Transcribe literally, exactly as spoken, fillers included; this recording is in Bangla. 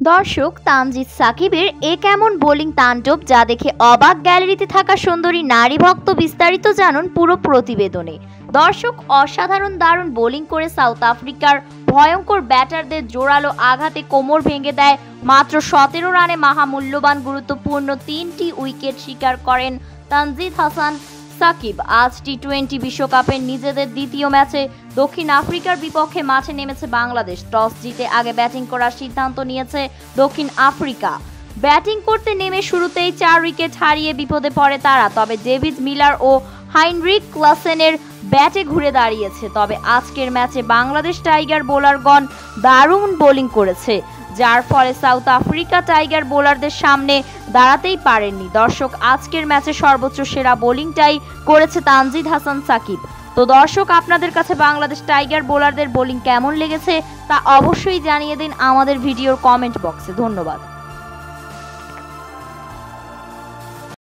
দর্শক, তানজিদ সাকিবের এ কেমন বোলিং তাণ্ডব যা দেখে অবাক গ্যালারিতে থাকা সুন্দরী নারী ভক্ত। বিস্তারিত জানুন পুরো প্রতিবেদনে। দর্শক, অসাধারণ দারুণ বোলিং করে সাউথ আফ্রিকার ভয়ঙ্কর ব্যাটারদের জোরালো আঘাতে কোমর ভেঙে দেয়। মাত্র সতেরো রানে মহামূল্যবান গুরুত্বপূর্ণ তিনটি উইকেট শিকার করেন তানজিদ হাসান সাকিব। আজ টি টোয়েন্টি বিশ্বকাপের নিজেদের দ্বিতীয় ম্যাচে দক্ষিণ আফ্রিকার বিপক্ষে মাঠে নেমেছে বাংলাদেশ। টস জিতে আগে ব্যাটিং করার সিদ্ধান্ত নিয়েছে দক্ষিণ আফ্রিকা। ব্যাটিং করতে নেমে শুরুতেই চার উইকেট হারিয়ে বিপদে পড়ে তারা। তবে ডেভিড মিলার ও হাইনরিক ক্লাসেনের ব্যাটে ঘুরে দাঁড়িয়েছে। তবে আজকের ম্যাচে বাংলাদেশ টাইগার বোলারগণ দারুণ বোলিং করেছে, যার ফলে সাউথ আফ্রিকা টাইগার বোলারদের সামনে দাঁড়াতেই পারেননি। দর্শক, আজকের ম্যাচে সর্বোচ্চ সেরা বোলিংটাই করেছে তানজিদ হাসান সাকিব। তো দর্শক, আপনাদের কাছে বাংলাদেশ টাইগার বোলারদের বোলিং কেমন লেগেছে তা অবশ্যই জানিয়ে দিন আমাদের ভিডিওর কমেন্ট বক্সে। ধন্যবাদ।